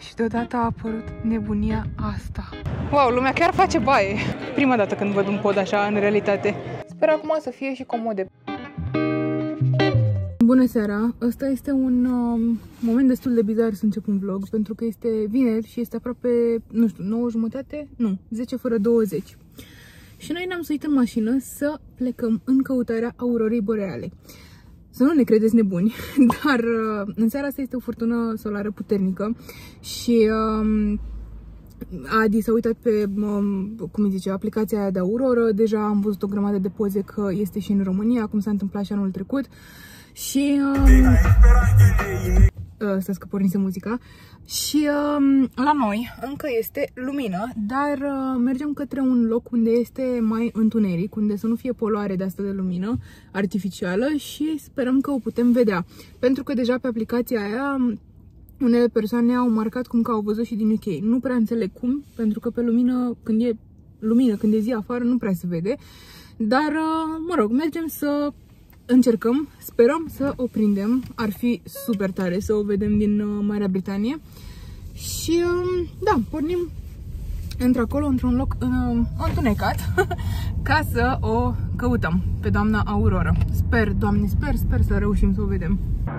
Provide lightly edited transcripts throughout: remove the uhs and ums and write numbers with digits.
și deodată a apărut nebunia asta. Wow, lumea chiar face baie! Prima dată când văd un pod așa în realitate. Sper acum să fie și comode. Bună seara! Ăsta este un moment destul de bizar să încep un vlog, pentru că este vineri și este aproape, nu știu, 9:30? Nu, 10 fără 20. Și noi ne-am suit în mașină să plecăm în căutarea aurorei boreale. Să nu ne credeți nebuni, dar în seara asta este o furtună solară puternică și Adi s-a uitat pe, cum îi zice, aplicația aia de auroră. Deja am văzut o grămadă de poze că este și în România, cum s-a întâmplat și anul trecut. Și stați că pornise muzica. Și la noi încă este lumină, dar mergem către un loc unde este mai întuneric, unde să nu fie poluare de asta de lumină artificială și sperăm că o putem vedea. Pentru că deja pe aplicația aia unele persoane au marcat cum că au văzut și din UK. Nu prea înțeleg cum, pentru că pe lumină, când e zi afară, nu prea se vede. Dar, mă rog, mergem să încercăm, sperăm să o prindem. Ar fi super tare să o vedem din Marea Britanie. Și, da, pornim într-acolo, într-un loc întunecat, ca să o căutăm pe doamna Aurora. Sper, Doamne, sper să reușim să o vedem.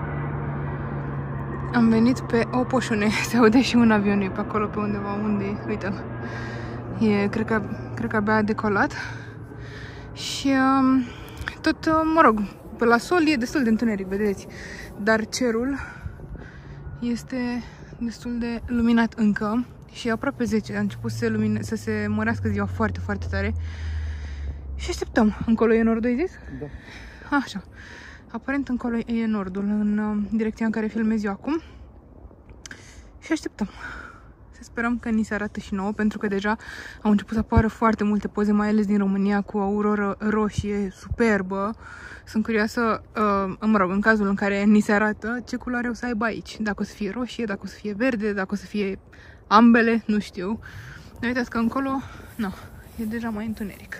Am venit pe o poșune, se aude și un avion pe acolo, pe undeva, unde, uite-l. Cred că abia a decolat. Și tot, mă rog, pe la sol e destul de întuneric, vedeți. Dar cerul este destul de luminat încă și aproape 10. A început să se mărească ziua foarte, foarte tare. Și așteptăm. Încolo e nordul, ai zis? Da. Așa. Aparent încolo e nordul, în direcția în care filmez eu acum. Și așteptăm. Să sperăm că ni se arată și nouă, pentru că deja au început să apară foarte multe poze, mai ales din România, cu auroră roșie, superbă. Sunt curioasă, mă rog, în cazul în care ni se arată, ce culoare o să aibă aici. Dacă o să fie roșie, dacă o să fie verde, dacă o să fie ambele, nu știu. Uitați că încolo, nu, e deja mai întuneric.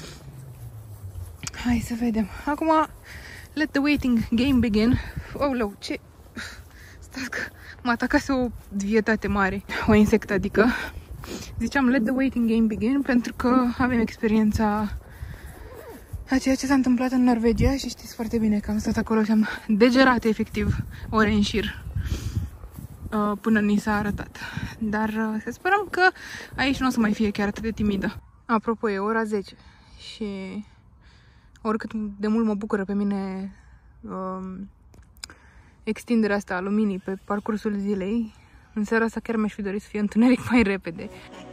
Hai să vedem. Acum, let the waiting game begin. Oh, ce... Stați că mă atacase o vietate mare. O insectă, adică. Ziceam let the waiting game begin pentru că avem experiența a ceea ce s-a întâmplat în Norvegia și știți foarte bine că am stat acolo și am degerat efectiv ore în șir până ni s-a arătat. Dar să sperăm că aici nu o să mai fie chiar atât de timidă. Apropo, e ora 10 și oricât de mult mă bucură pe mine extinderea asta a luminii pe parcursul zilei, în seara asta chiar mi-aș fi dorit să fie întuneric mai repede.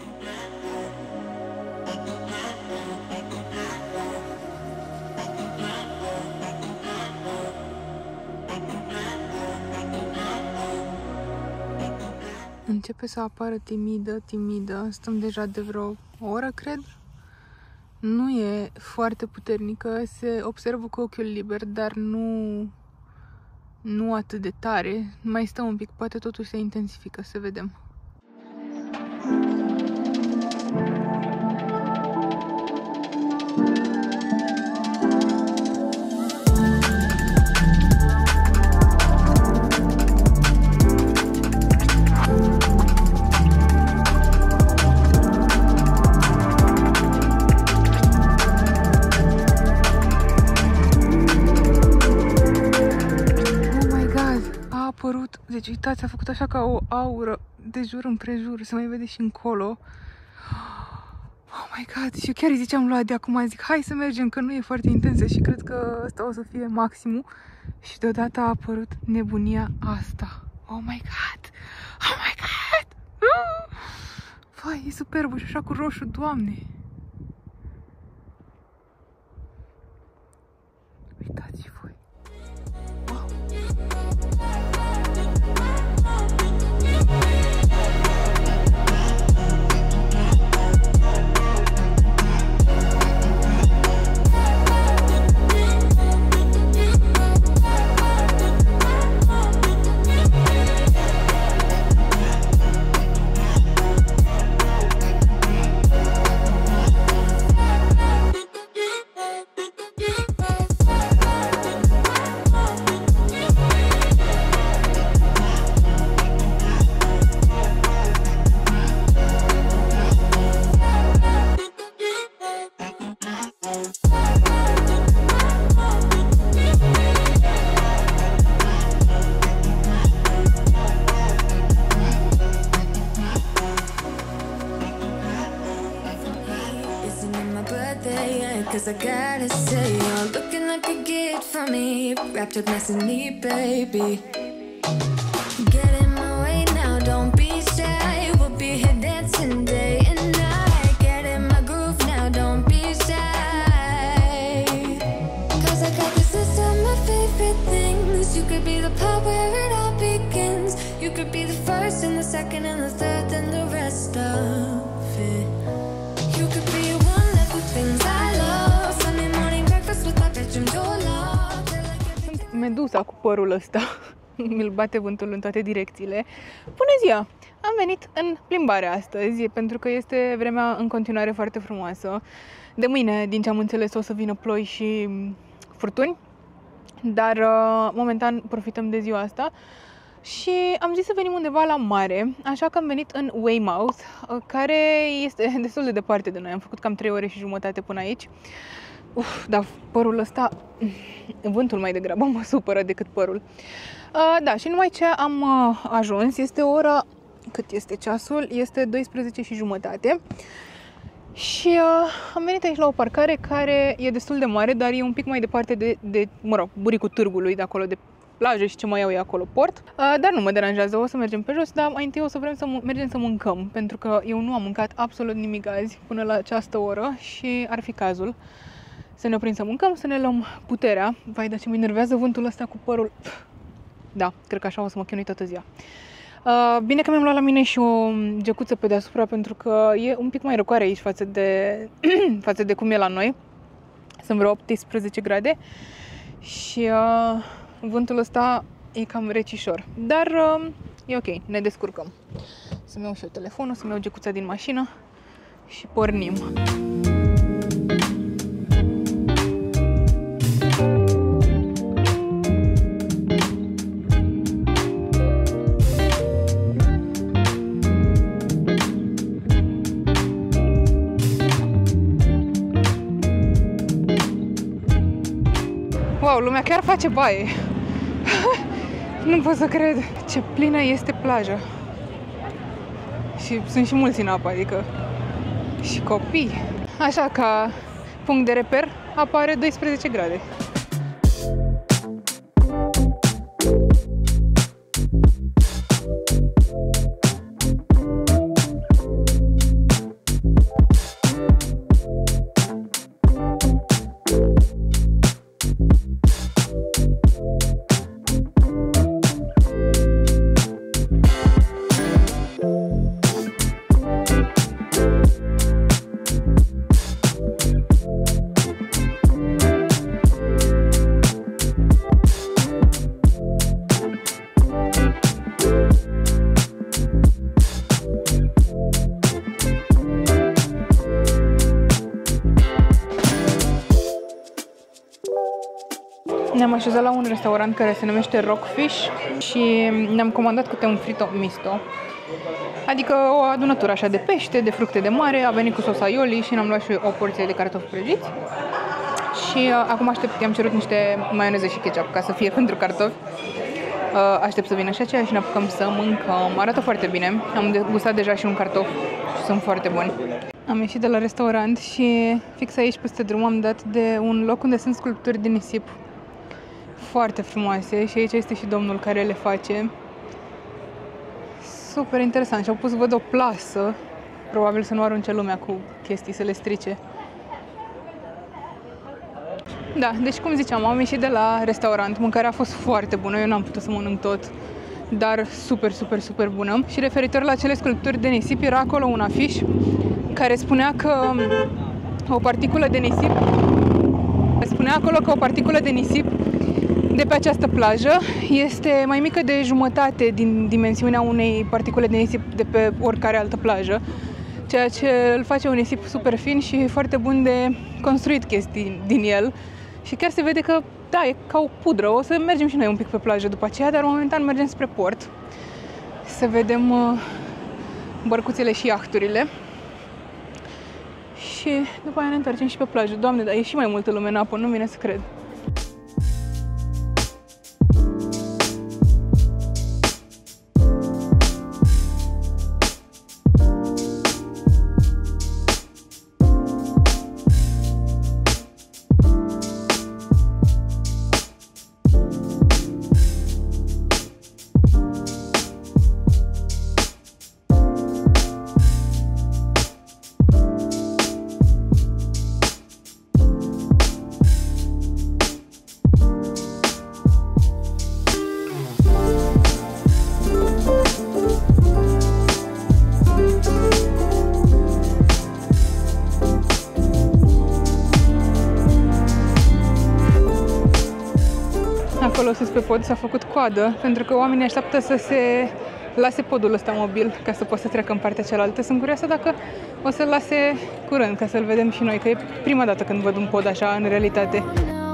Începe să apară timidă. Stăm deja de vreo o oră, cred. Nu e foarte puternică, se observă cu ochiul liber, dar nu atât de tare. Mai stă un pic, poate totuși se intensifică, să vedem. Deci, uitați, a făcut așa ca o aură de jur împrejur, se mai vede și încolo. Oh my god, și eu chiar îi ziceam lui Adi acum, zic, hai să mergem, că nu e foarte intensă și cred că asta o să fie maximul. Și deodată a apărut nebunia asta. Oh my god! Oh my god! Vai, e superbă și așa cu roșu, Doamne! Uitați și voi! Wow. 'cause I gotta say you're looking like a gift for me, wrapped up nice and neat, baby. Get in my way now, don't be shy. We'll be here dancing day and night. Get in my groove now, don't be shy. 'Cause I got this list of my favorite things. You could be the part where it all begins. You could be the first and the second and the third and the rest of it. You could be one of the things I love. Sunday morning breakfast with my bedroom door locked. Sunt Medusa cu părul ăsta. Mi-l bate vântul în toate direcțiile. Bună ziua! Am venit în plimbare astăzi pentru că este vremea în continuare foarte frumoasă. De mâine, din ce am înțeles, o să vină ploi și furtuni, dar momentan profităm de ziua asta și am zis să venim undeva la mare, așa că am venit în Weymouth, care este destul de departe de noi. Am făcut cam 3 ore și jumătate până aici. Dar părul ăsta, vântul mai degrabă mă supără decât părul. Da, și numai ce am ajuns, este ora, cât este ceasul? Este 12 și jumătate. Și am venit aici la o parcare care e destul de mare, dar e un pic mai departe de mă rog, buricul târgului, de acolo, de plajă și ce mai iau e acolo, port. Dar nu mă deranjează, o să mergem pe jos, dar mai întâi o să vrem să mergem să mâncăm, pentru că eu nu am mâncat absolut nimic azi până la această oră și ar fi cazul să ne oprim să mâncăm, să ne luăm puterea. Vai, dar ce mă enervează vântul ăsta cu părul. Da, cred că așa o să mă chinui toată ziua. Bine că mi-am luat la mine și o gecuță pe deasupra, pentru că e un pic mai răcoare aici față de cum e la noi. Sunt vreo 18 grade și vântul ăsta e cam recișor. Dar e ok, ne descurcăm. Să-mi iau și eu telefonul, să-mi iau gecuța din mașină și pornim. Wow, lumea chiar face baie. Nu pot să cred ce plină este plaja. Și sunt și mulți în apă, adică și copii. Așa, ca punct de reper apare 12 grade. Ne-am așezat la un restaurant care se numește Rockfish și ne-am comandat câte un frito misto. Adică o adunătură așa de pește, de fructe de mare, a venit cu sos aioli și ne-am luat și o porție de cartofi prăjiți. Și acum i-am cerut niște maioneză și ketchup ca să fie pentru cartofi. Aștept să vină și aceea și ne apucăm să mâncăm. Arată foarte bine. Am degustat deja și un cartof și sunt foarte buni. Am ieșit de la restaurant și fix aici peste drum am dat de un loc unde sunt sculpturi de nisip foarte frumoase și aici este și domnul care le face. Super interesant și au pus, văd, o plasă, probabil să nu arunce lumea cu chestii, să le strice. Da, deci cum ziceam, am ieșit de la restaurant, mâncarea a fost foarte bună, eu n-am putut să mănânc tot, dar super, super, super bună. Și referitor la cele sculpturi de nisip, era acolo un afiș care spunea că o particulă de nisip de pe această plajă este mai mică de jumătate din dimensiunea unei particule de nisip de pe oricare altă plajă, ceea ce îl face un nisip super fin și foarte bun de construit chestii din el. Și chiar se vede că, da, e ca o pudră. O să mergem și noi un pic pe plajă după aceea, dar momentan mergem spre port să vedem bărcuțele și iahturile. Și după aia ne întoarcem și pe plajă. Doamne, dar e și mai multă lume în apă, nu vine să cred. acolo sus pe pod s-a făcut coadă, pentru că oamenii așteaptă să se lase podul ăsta mobil, ca să poată să treacă în partea cealaltă. Sunt curioasă dacă o să-l lase curând, ca să-l vedem și noi, că e prima dată când văd un pod așa în realitate.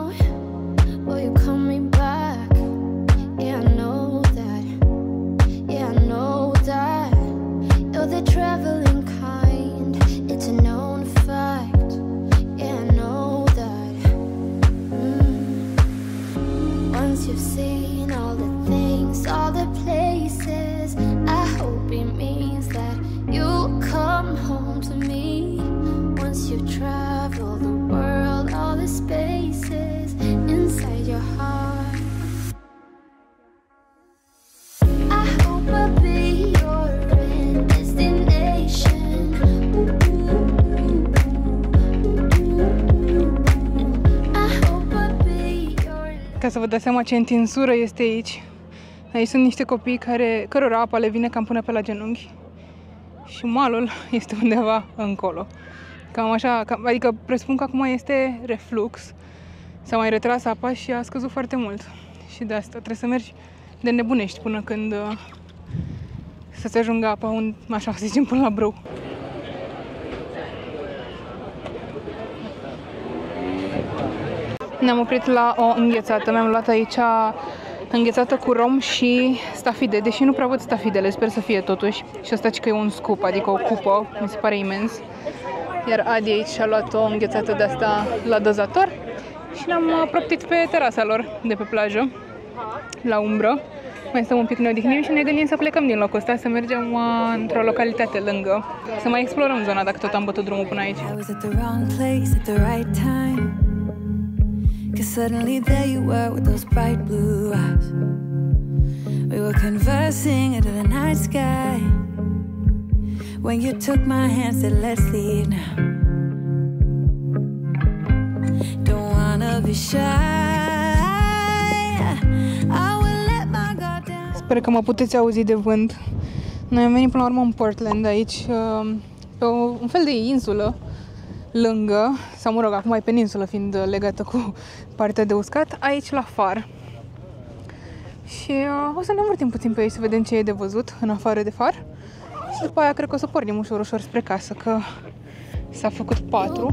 Ca să vă dați seama ce întinsură este aici. Aici sunt niște copii cărora apa le vine cam până pe la genunchi. Și malul este undeva încolo. Cam așa, adică presupun că acum este reflux. S-a mai retras apa și a scăzut foarte mult. Și de asta trebuie să mergi de nebunești până când să-ți ajungă apa, așa să zicem, până la brâu. Ne-am oprit la o înghețată. Mi-am luat aici înghețată cu rom și stafide, deși nu prea văd stafidele, sper să fie totuși. Și asta că e un scoop, adică o cupă, mi se pare imens. Iar Adi aici și-a luat o înghețată de asta la dozator și ne-am proptit pe terasa lor de pe plajă, la umbră. Mai stăm un pic, ne odihnim și ne gândim să plecăm din locul ăsta, să mergem într-o localitate lângă, să mai explorăm zona, dacă tot am bătut drumul până aici. Cause suddenly there you were with those bright blue eyes. We were conversing into the night sky when you took my hand, said let's leave now. Don't wanna be shy. I will let my guard down. Sper că mă puteți auzi de vânt. Noi am venit până la urmă în Portland, aici, pe un fel de insulă lângă, sau mă rog, acum e peninsulă fiind legată cu partea de uscat, aici la far. Și o să ne învârtim puțin pe aici să vedem ce e de văzut în afară de far. Și după aia cred că o să pornim ușor, ușor spre casă, că s-a făcut 4.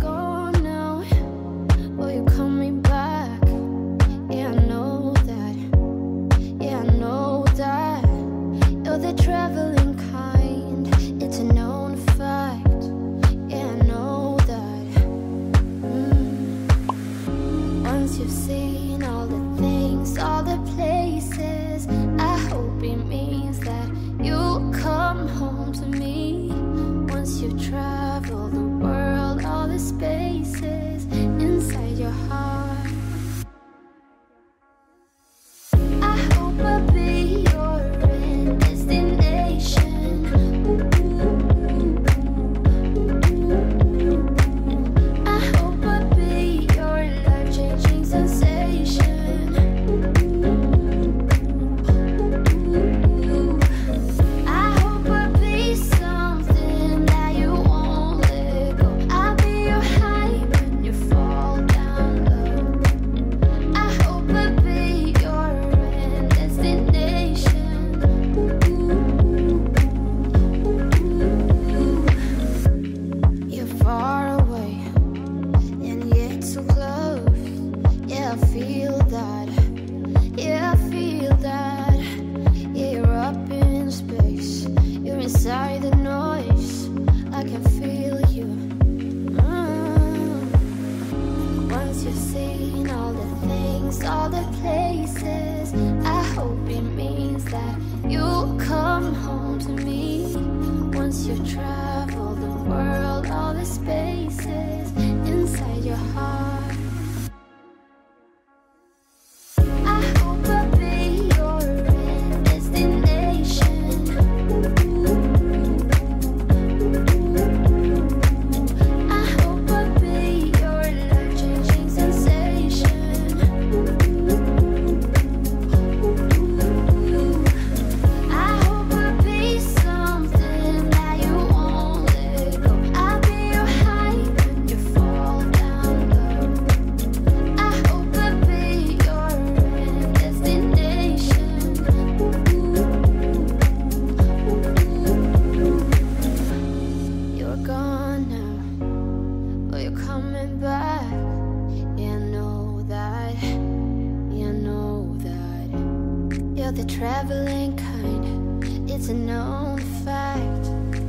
prevalent kind. It's a known fact.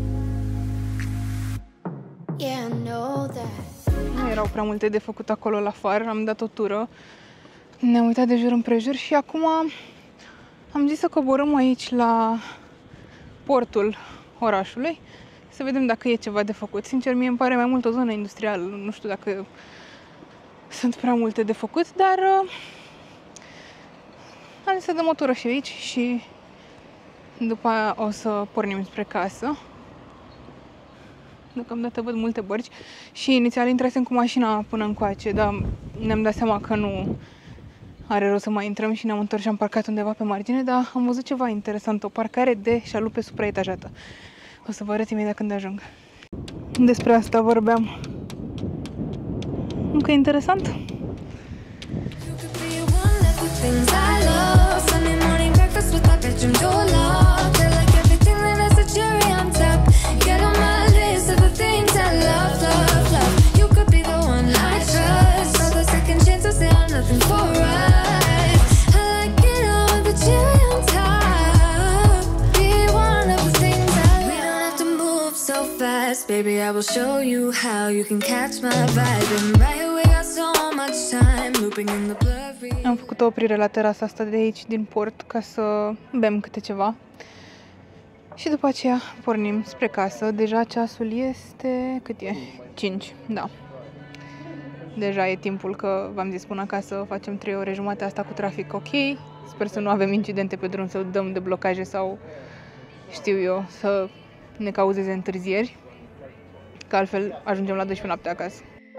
Yeah, I know that. Nu erau prea multe de făcut acolo la far, am dat o tură. Ne-am uitat de jur împrejur și acum am zis să coborâm aici la portul orașului, să vedem dacă e ceva de făcut. Sincer, mie îmi pare mai mult o zonă industrială, nu știu dacă sunt prea multe de făcut, dar am zis să dăm o tură și aici și după aia o să pornim spre casă. Deocamdată văd multe bărci și inițial intrasem cu mașina până încoace, dar ne-am dat seama că nu are rost să mai intrăm și ne-am întors și am parcat undeva pe margine, dar am văzut ceva interesant, o parcare de șalupe supraetajată. O să vă arăt imediat când ajung. Despre asta vorbeam. Încă interesant? Baby, I will show you how you can catch my vibe. And right away got so much time looping in the blurry. Am făcut o oprire la terasa asta de aici din port ca să bem câte ceva. Și după aceea pornim spre casă. Deja ceasul este... cât e? 5, da. Deja e timpul că v-am zis până acasă facem 3 ore jumate asta cu trafic ok. Sper să nu avem incidente pe drum, să dăm de blocaje sau știu eu, să ne cauzeze întârzieri. Că altfel ajungem la 12 noapte acasă.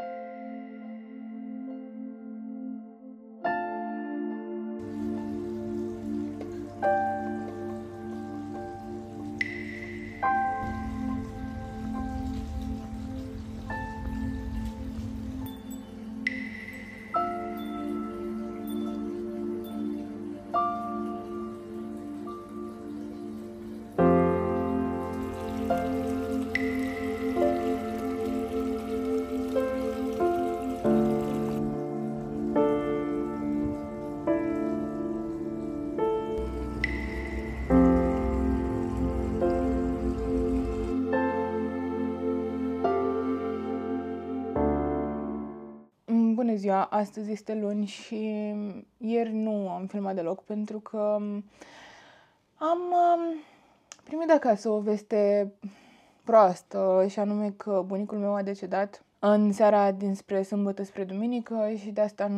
Bună ziua! Astăzi este luni și ieri nu am filmat deloc pentru că am primit de acasă o veste proastă și anume că bunicul meu a decedat în seara dinspre sâmbătă spre duminică și de asta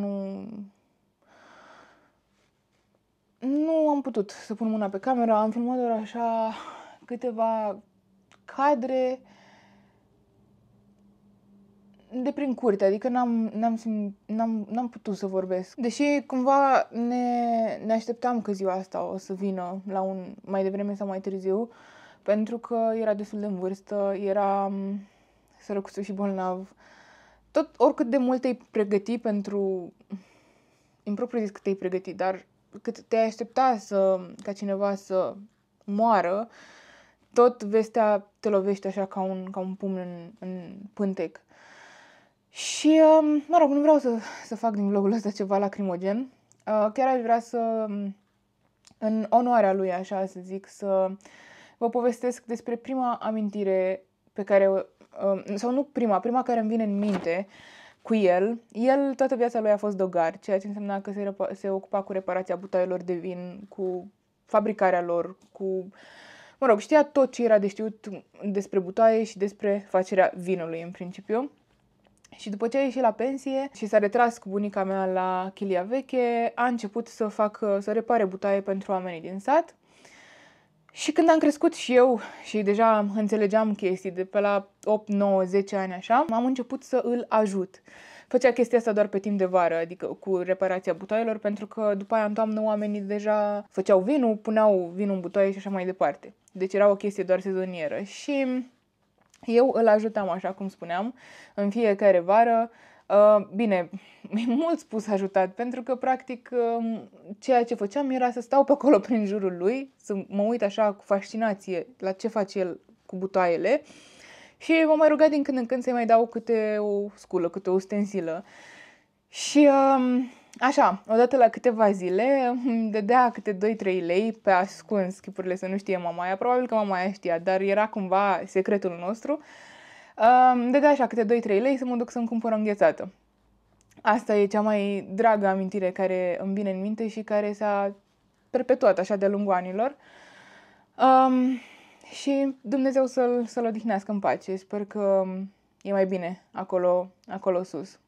nu am putut să pun mâna pe cameră. Am filmat doar așa câteva cadre de prin curte, adică n-am putut să vorbesc. Deși cumva ne așteptam că ziua asta o să vină la un mai devreme sau mai târziu, pentru că era destul de în vârstă, era sărăcuțul și bolnav. Tot oricât de mult te-ai pregăti pentru... impropriu zis că te-ai pregăti, dar cât te-ai aștepta ca cineva să moară, tot vestea te lovește așa ca un pumn în pântec. Și, mă rog, nu vreau să fac din vlogul ăsta ceva lacrimogen. Chiar aș vrea să, în onoarea lui, așa să zic, să vă povestesc despre prima amintire pe care, sau nu prima care îmi vine în minte cu el. El, toată viața lui a fost dogar, ceea ce însemna că se ocupa cu reparația butoaielor de vin, cu fabricarea lor, mă rog, știa tot ce era de știut despre butoaie și despre facerea vinului în principiu. Și după ce a ieșit la pensie și s-a retras cu bunica mea la chilia veche, a început să repare butoaie pentru oamenii din sat. Și când am crescut și eu și deja înțelegeam chestii de pe la 8, 9, 10 ani așa, am început să îl ajut. Făcea chestia asta doar pe timp de vară, adică cu reparația butoaielor, pentru că după aia în toamnă oamenii deja făceau vinul, puneau vinul în butoaie și așa mai departe. Deci era o chestie doar sezonieră și eu îl ajutam, așa cum spuneam, în fiecare vară. Bine, e mult spus ajutat, pentru că practic ceea ce făceam era să stau pe acolo prin jurul lui, să mă uit așa cu fascinație la ce face el cu butoaiele și mă mai ruga din când în când să-i mai dau câte o sculă, câte o ustensilă. Și Așa, odată la câteva zile îmi dădea câte 2-3 lei pe ascuns, schipurile să nu știe mama aia. Probabil că mama aia știa, dar era cumva secretul nostru. Îmi dădea așa câte 2-3 lei să mă duc să-mi cumpăr o înghețată. Asta e cea mai dragă amintire care îmi vine în minte și care s-a perpetuat așa de-a lungul anilor. Și Dumnezeu să-l odihnească în pace. Sper că e mai bine acolo sus.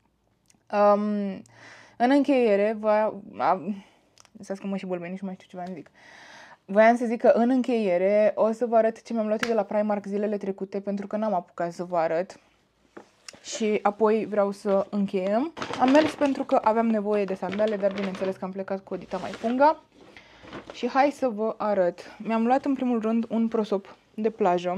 În încheiere, să mă și bolbeni și nu mai știu ce v-am zic. Voiam să zic că în încheiere o să vă arăt ce mi-am luat eu de la Primark zilele trecute, pentru că n-am apucat să vă arăt. Și apoi vreau să încheiem. Am mers pentru că aveam nevoie de sandale, dar bineînțeles că am plecat cu o dita mai punga. Și hai să vă arăt. Mi-am luat în primul rând un prosop de plajă.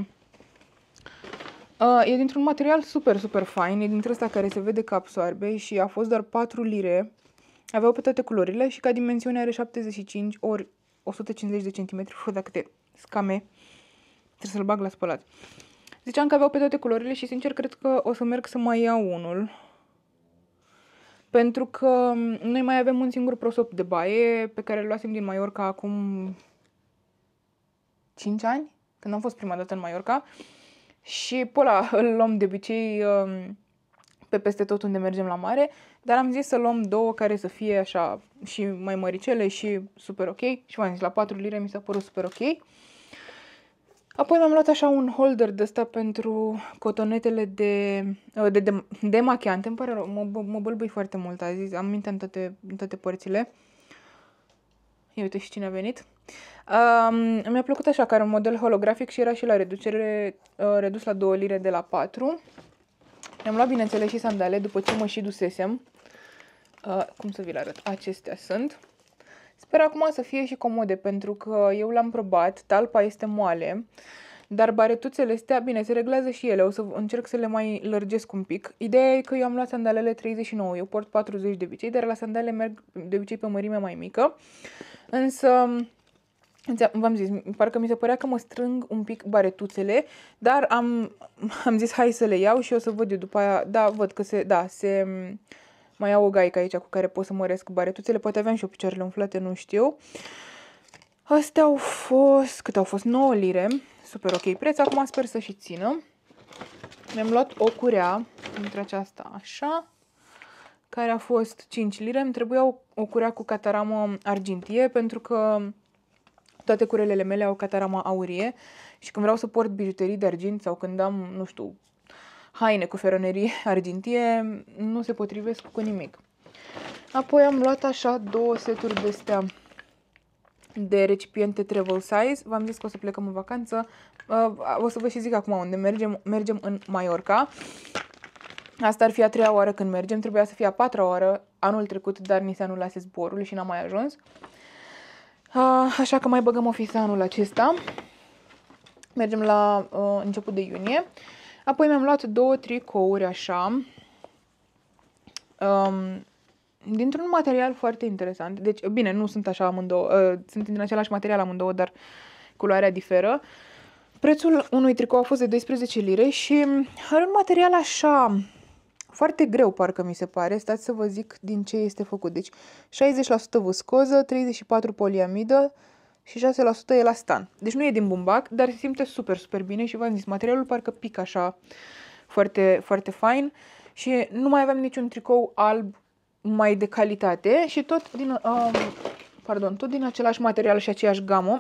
E dintr-un material super, super fain. E dintre ăsta care se vede că absorbe și a fost doar 4 lire. Aveau pe toate culorile și ca dimensiune are 75 ori 150 de centimetri. Fă, câte scame. Trebuie să-l bag la spălat. Ziceam că aveau pe toate culorile și sincer cred că o să merg să mai iau unul. Pentru că noi mai avem un singur prosop de baie pe care îl luasem din Mallorca acum 5 ani, când am fost prima dată în Mallorca. Și pe ăla îl luăm de obicei pe peste tot unde mergem la mare, dar am zis să luăm două care să fie așa și mai măricele și super ok. Și v-am zis, la 4 lire mi s-a părut super ok. Apoi mi-am luat așa un holder de ăsta pentru cotonetele de machiante. Îmi pare rău, mă bâlbâi foarte mult azi, am minte în toate părțile. Ia uite și cine a venit. Mi-a plăcut așa, că are un model holografic și era și la reducere, redus la 2 lire de la 4. Mi-am luat, bineînțeles, și sandale, după ce mă și dusesem. Cum să vi le arăt? Acestea sunt. Sper acum să fie și comode, pentru că eu l-am probat, talpa este moale, dar baretuțele astea, bine, se reglează și ele, o să încerc să le mai lărgesc un pic. Ideea e că eu am luat sandalele 39, eu port 40 de obicei, dar la sandale merg de obicei pe o mărime mai mică, însă v-am zis, parcă mi se părea că mă strâng un pic baretuțele, dar am zis hai să le iau și o să văd eu după aia, da, văd că se mai au o gaică aici cu care pot să măresc baretuțele, poate aveam și eu picioarele umflate, nu știu. Astea au fost, cât au fost? 9 lire, super ok preț, acum sper să și țină. Mi-am luat o curea, dintre aceasta așa, care a fost 5 lire, îmi trebuia o curea cu cataramă argintie, pentru că toate curelele mele au catarama aurie și când vreau să port bijuterii de argint sau când am, nu știu, haine cu feronerie argintie, nu se potrivesc cu nimic. Apoi am luat așa 2 seturi de astea de recipiente travel size. V-am zis că o să plecăm în vacanță. O să vă și zic acum unde mergem. Mergem în Mallorca. Asta ar fi a 3-a oară când mergem. Trebuia să fie a 4-a oară anul trecut, dar ni se anulase zborul și n-am mai ajuns. Așa că mai băgăm ofița anul acesta. Mergem la început de iunie. Apoi mi-am luat 2 tricouri așa, dintr-un material foarte interesant. Deci, bine, nu sunt așa amândouă, sunt din același material amândouă, dar culoarea diferă. Prețul unui tricou a fost de 12 lire și are un material așa, foarte greu parcă mi se pare. Stați să vă zic din ce este făcut. Deci, 60% viscoză, 34% poliamidă și 6% elastan. Deci nu e din bumbac, dar se simte super, super bine și v-am zis, materialul parcă pică așa foarte, foarte fain și nu mai aveam niciun tricou alb mai de calitate și tot din același material și aceeași gamă.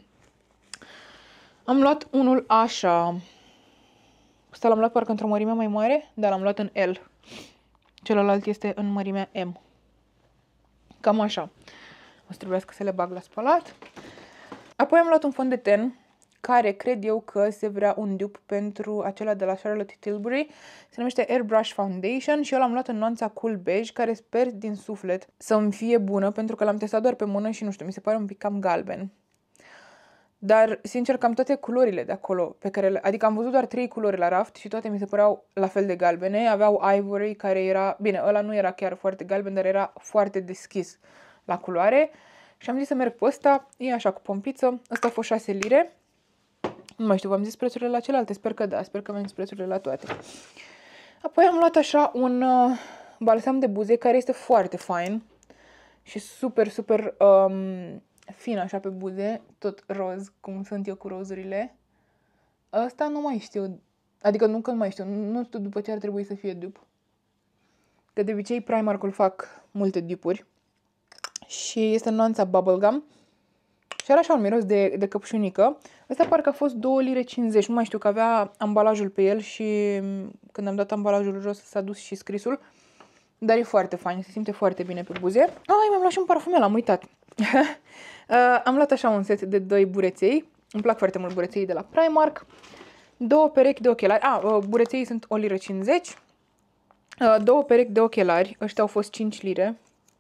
Am luat unul așa. Ăsta l-am luat parcă într-o mărime mai mare, dar l-am luat în L. Celălalt este în mărimea M. Cam așa. O să trebuiască să le bag la spălat. Apoi am luat un fond de ten, care cred eu că se vrea un dupe pentru acela de la Charlotte Tilbury. Se numește Airbrush Foundation și eu l-am luat în nuanța Cool Beige, care sper din suflet să-mi fie bună, pentru că l-am testat doar pe mână și nu știu, mi se pare un pic cam galben. Dar, sincer, cam toate culorile de acolo, adică am văzut doar 3 culori la raft și toate mi se păreau la fel de galbene. Aveau Ivory, care era, bine, ăla nu era chiar foarte galben, dar era foarte deschis la culoare. Și am zis să merg pe ăsta, e așa cu pompiță, ăsta a fost 6 lire. Nu mai știu, v-am zis prețurile la celelalte, sper că da, sper că v-am zis prețurile la toate. Apoi am luat așa un balsam de buze care este foarte fain și super, super fin așa pe buze, tot roz, cum sunt eu cu rozurile. Ăsta nu mai știu, adică nu că nu mai știu, nu știu după ce ar trebui să fie dupe. Că de obicei Primark-ul fac multe dupuri și este în nuanța Bubblegum. Și are așa un miros de căpșunică. Ăsta parcă a fost 2,50 lire, nu mai știu, că avea ambalajul pe el și când am dat ambalajul jos s-a dus și scrisul. Dar e foarte fain, se simte foarte bine pe buze. Ai, mi-am luat și un parfumel, am uitat. Am luat așa un set de 2 bureței. Îmi plac foarte mult bureței de la Primark. 2 perechi de ochelari. Bureței sunt 1,50 lire. 2 perechi de ochelari. Ăștia au fost 5 lire.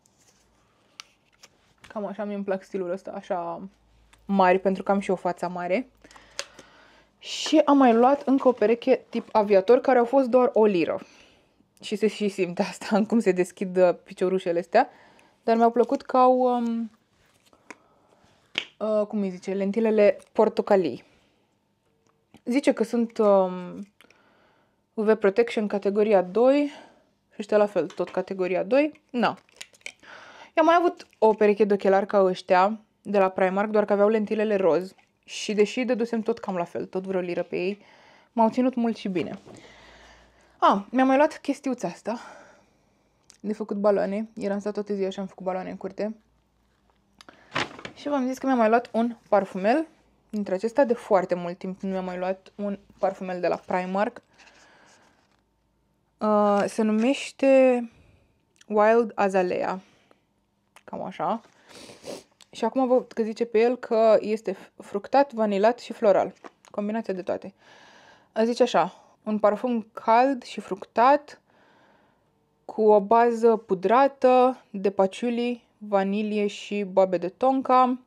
Cam așa mi-mi plac stilul ăsta, așa mari, pentru că am și o fața mare. Și am mai luat încă o pereche tip aviator, care au fost doar 1 liră. Și se și simte asta, în cum se deschid piciorușele astea. Dar mi-au plăcut că au, cum îi zice, lentilele portocalii. Zice că sunt UV Protection categoria 2 și ăștia la fel, tot categoria 2. Na. Eu am mai avut o pereche de ochelari ca ăștia de la Primark, doar că aveau lentilele roz. Și deși dădusem tot cam la fel, tot vreo liră pe ei, m-au ținut mult și bine. Mi-am mai luat chestiuța asta de făcut baloane. Eram stat toată ziua și am făcut baloane în curte. Și v-am zis că mi-am mai luat un parfumel. Dintre acesta de foarte mult timp nu mi-am mai luat un parfumel de la Primark. Se numește Wild Azalea. Cam așa. Și acum văd că zice pe el că este fructat, vanilat și floral. Combinația de toate. Zice așa, un parfum cald și fructat cu o bază pudrată de paciuli, vanilie și boabe de tonka.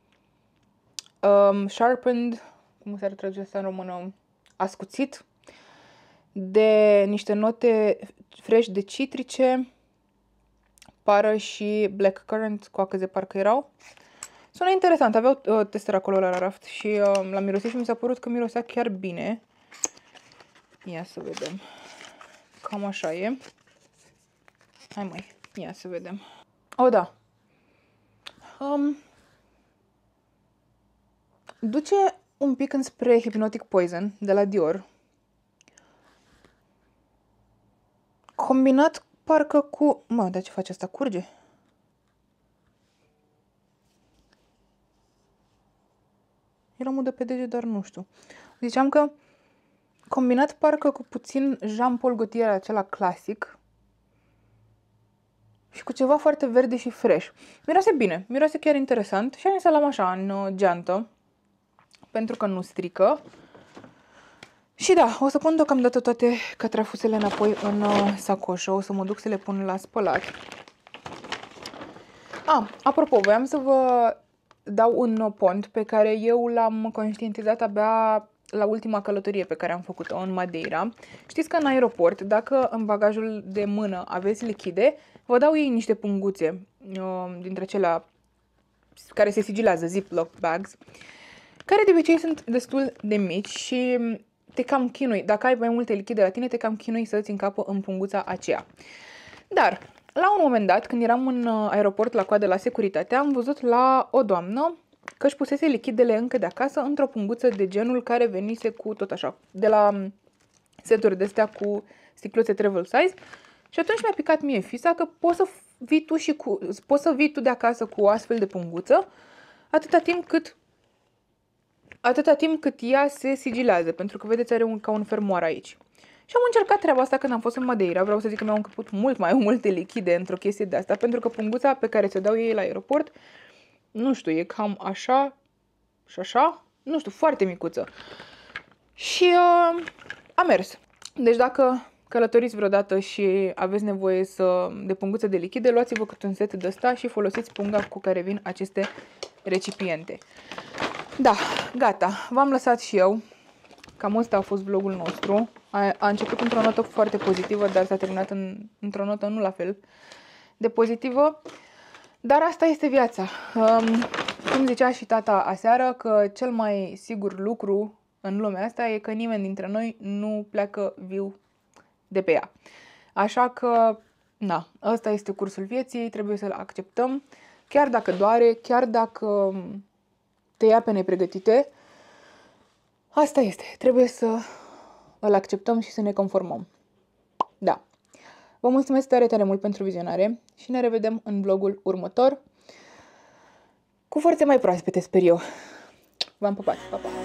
Sharpened, cum s-ar traduce asta în română? Ascuțit. De niște note fresh de citrice, pară și blackcurrant, coacăze parcă erau. Sună interesant, aveau tester acolo la raft și l-am mirosit și mi s-a părut că mirosea chiar bine. Ia să vedem. Cam așa e. Hai mai, ia să vedem. Da. Duce un pic înspre Hypnotic Poison de la Dior. Combinat parcă cu... dar ce face asta? Curge? Era mudă pe deget, dar nu știu. Ziceam că combinat parcă cu puțin Jean-Paul Gaultier, acela clasic. Și cu ceva foarte verde și fresh. Miroase bine, miroase chiar interesant. Și am zis să l-am așa, în geantă. Pentru că nu strică. Și da, o să pun deocamdată toate catrafusele înapoi în sacoșă. O să mă duc să le pun la spălat. Apropo, voiam să vă dau un pont pe care eu l-am conștientizat abia la ultima călătorie pe care am făcut-o în Madeira. Știți că în aeroport, dacă în bagajul de mână aveți lichide, vă dau ei niște punguțe dintre acelea care se sigilează, Ziploc bags, care de obicei sunt destul de mici și te cam chinui. Dacă ai mai multe lichide la tine, te cam chinui să-ți încapă în punguța aceea. Dar, la un moment dat, când eram în aeroport la coadă la securitate, am văzut la o doamnă că își pusese lichidele încă de acasă într-o punguță de genul care venise cu tot așa, de la seturi de astea cu sticluțe travel size. Și atunci mi-a picat mie fisa că poți să vii tu de acasă cu o astfel de punguță atâta timp cât ea se sigilează, pentru că vedeți are ca un fermoar aici. Și am încercat treaba asta când am fost în Madeira. Vreau să zic că mi-au încăput mult mai multe lichide într-o chestie de asta, pentru că punguța pe care ți-o dau ei la aeroport, nu știu, e cam așa și așa, nu știu, foarte micuță. Și a mers. Deci dacă călătoriți vreodată și aveți nevoie de punguță de lichide, luați-vă câte un set de ăsta și folosiți punga cu care vin aceste recipiente. Da, gata, v-am lăsat și eu. Cam ăsta a fost vlogul nostru. A început într-o notă foarte pozitivă, dar s-a terminat într-o notă nu la fel de pozitivă. Dar asta este viața. Cum zicea și tata aseară, că cel mai sigur lucru în lumea asta e că nimeni dintre noi nu pleacă viu de pe ea. Așa că Na, ăsta este cursul vieții, trebuie să-l acceptăm, chiar dacă doare, chiar dacă te ia pe nepregătite. Asta este, trebuie să îl acceptăm și să ne conformăm. Da. Vă mulțumesc tare, tare mult pentru vizionare și ne revedem în vlogul următor cu forțe mai proaspete, sper eu. V-am pupat, pa, pa!